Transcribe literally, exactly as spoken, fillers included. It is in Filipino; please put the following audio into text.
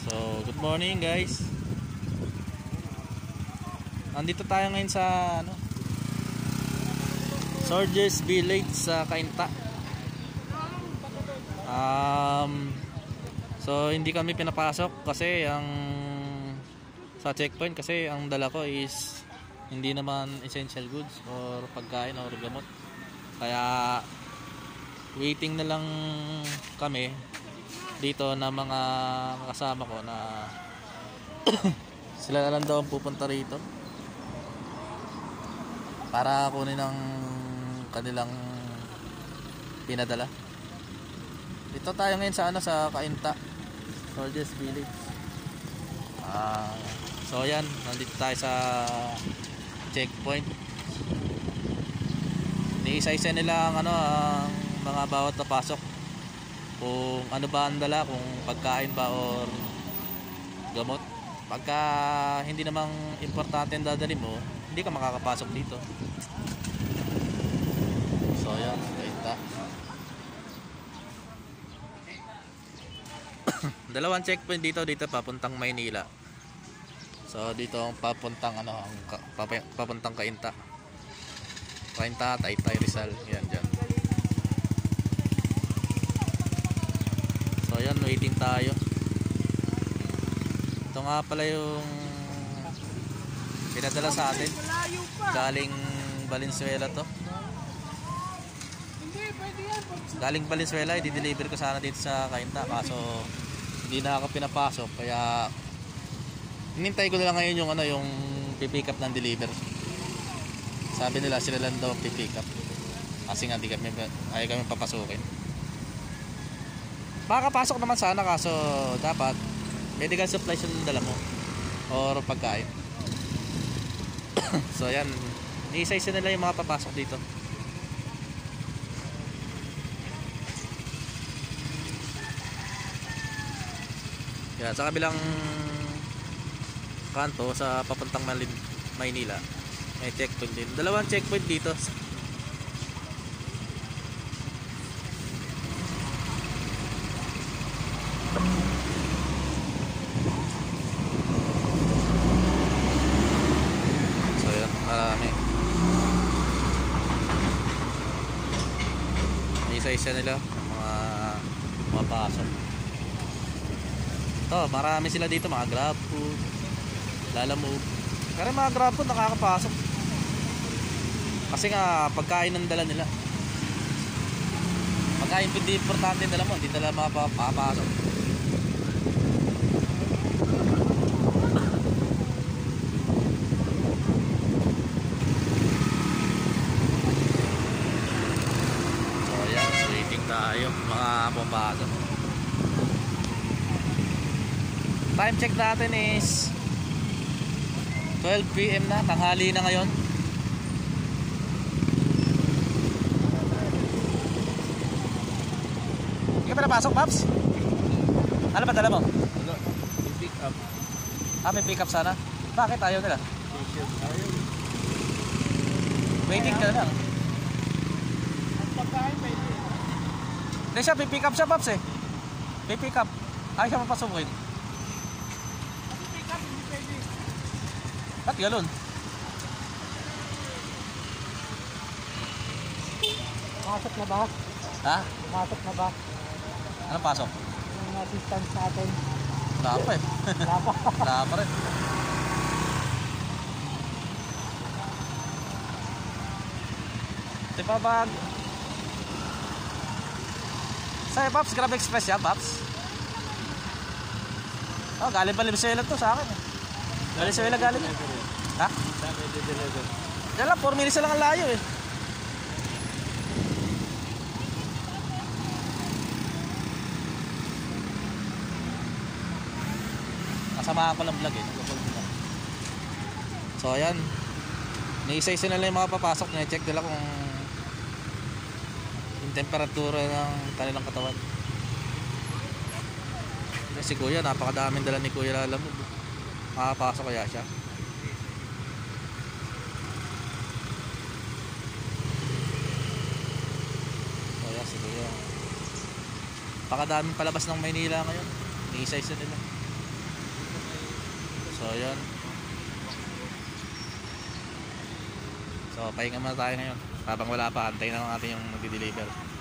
So, good morning guys. Andito tayo ngayon sa ano, Soldiers Village sa Cainta. Um, so hindi kami pinapasok kasi ang sa checkpoint kasi ang dala ko is hindi naman essential goods or pagkain or gamot. Kaya waiting na lang kami dito na mga kasama ko na sila na lang daw ang pupunta rito para kunin ang kanilang pinadala. Dito tayo ngayon sa ano, sa Cainta Soldiers Village. Ah, so yan, nandito tayo sa checkpoint. Niisa-isa nila ang ano, ang mga bawat napasok. Kung ano ba ang dala, kung pagkain ba or gamot. Pagka hindi namang importante ang dadali mo, hindi ka makakapasok dito. So yan, Cainta. Dalawang checkpoint dito, dito papuntang Maynila. So dito ang papuntang ano, ang papuntang Cainta. Cainta, Taytay, Rizal, yan diyan. So yan, waiting tayo. Ito nga pala yung pinadala sa atin. Galing Valenzuela to. Galing Valenzuela, i-deliver ko sana dito sa Cainta. Kaso hindi na ako pinapasok, kaya hinintay ko na lang ngayon yung ano, yung pipick up ng deliver. Sabi nila sila lang daw pipick up kasi nga di kami, ay kami papasukin. Makakapasok naman sana, kaso dapat medical supplies yung dala mo or pagkain. So yan, isa-isa nila yung mga papasok dito. Yan, sa kabilang kanto sa papuntang Maynila may checkpoint din. Dalawang checkpoint dito. So yan, marami. Isa-isa nila mga mapasok. Ito, marami sila dito, mga grab food, lalamove. Pero mga grab food nakakapasok kasi nga pagkain ng dala nila. Pagkain hindi importante yung dala mo, hindi dala makapapasok. So yan, waiting tayo mga pumapasok. Time check natin is twelve p m na, tanghali na ngayon. Hindi ka pa napasok, Paps? Ano ba dala mo? Ano? Pick up. Ah, may pick up sana? Bakit ayaw nila? Ayaw. Waiting ka na lang. Ang pagkain pwede. Hindi siya, pick up siya, Paps eh. May pick up. Ayaw siya mapasukin. Ba't galon? Pasok na ba? Ha? Pasok na ba? Anong pasok? Yung assistance sa atin. Wala pa eh. Wala pa. Wala pa rin. Ito pa bag. Sa'yo, Paps, Grab Express yan, Paps. Oh, galing pa Valenzuela to sa akin eh. Valenzuela galing eh. Ha? Saan may deliver? Yan lang, four minutes lang ang layo eh. Kasamahan ko ng vlog eh. So ayan, niisa-isa na lang yung mga papasok. Na-check nila kung yung temperatura ng kanilang katawan. Si Kuya, napakadaming dala ni Kuya Lalamove. Makapasok kaya siya. Kaya si Kuya, pakadaming palabas ng Maynila ngayon. Isa-isa nila. So, yun. So, pahinga muna tayo ngayon. Habang wala pa, antayin na lang natin yung magdi-deliver.